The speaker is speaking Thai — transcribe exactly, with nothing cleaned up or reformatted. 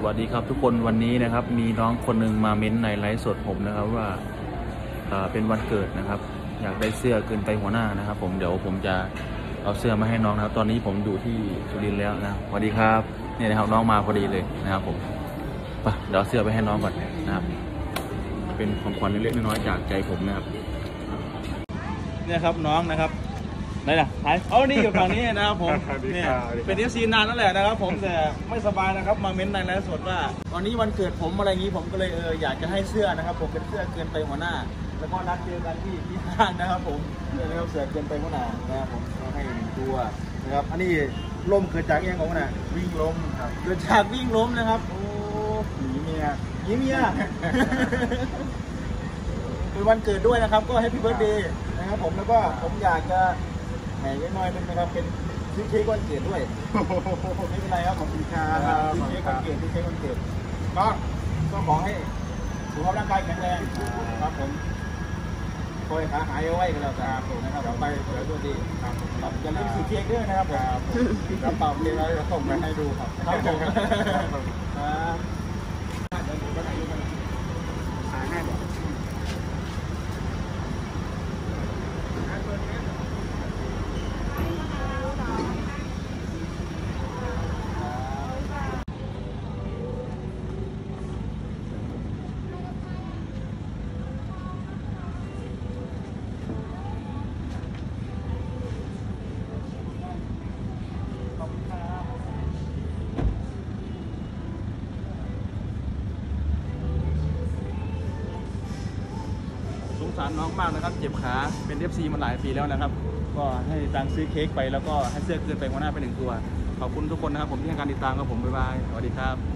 วัสดีครับทุกคนวันนี้นะครับมีน้องคนหนึ่งมาเม้นในไลฟ์สดผมนะครับว่าเป็นวันเกิดนะครับอยากได้เสื้อเกินไปหัวหน้านะครับผมเดี๋ยวผมจะเอาเสื้อมาให้น้องนะครับตอนนี้ผมอยู่ที่สุรินทร์แล้วนะสวัสดีครับเนี่ยนะครับน้องมาพอดีเลยนะครับผมไปเดี๋ยวเอาเสื้อไปให้น้องก่อนนะครับเป็นของขวัญเล็กๆน้อยๆจากใจผมนะครับเนี่ยครับน้องนะครับไหนล่ะหายเอานี่อยู่ฝั่งนี้นะครับผมเนี่ยเป็นเอฟซีนานนั่นแหละนะครับผมแต่ไม่สบายนะครับมาเม้นในไลฟ์สดว่าตอนนี้วันเกิดผมอะไรงี้ผมก็เลยเอออยากจะให้เสื้อนะครับผมเป็นเสื้อเกินไปหัวหน้าแล้วก็นัดเจอกันที่ที่ห้างนะครับผมเนี่ยนะครับเสื้อเกินไปหัวหน้านะครับผมให้หนึ่งตัวนะครับอันนี้ล้มเกิดจากเองของหัวหน้าวิ่งล้มครับเกิดจากวิ่งล้มนะครับโอ้หนีเมียหนีเมียเป็นวันเกิดด้วยนะครับก็แฮปปี้เบิร์ธเดย์นะครับผมแล้วก็ผมอยากจะแหมยังน้อยนึงนะครับเป็นซื้อเค้กวันเกิดด้วยไม่เป็นไรครับขอบคุณครับซื้อเค้กวันเกิดซื้อเค้กวันเกิดก็ก็ขอให้สุขภาพร่างกายแข็งแรงครับผมคอยขาหายเอาไว้กันแล้วกันนะครับต่อไปเดี๋ยวตัวดีครับอย่าลืมซื้อเค้กด้วยนะครับผมกระเป๋าเรียนอะไรจะส่งมาให้ดูครับครับผมครับเดี๋ยวไปไหนดูกันหาง่ายกว่าสงสารน้องมากนะครับเจ็บขาเป็น เอฟ ซี มาหลายปีแล้วนะครับก็ให้ตังซื้อเค้กไปแล้วก็ให้เสื้อเกินไปหัวหน้าไปหนึ่งตัวขอบคุณทุกคนนะครับผมที่ให้การติดตามครับผมบ๊ายบายสวัสดีครับ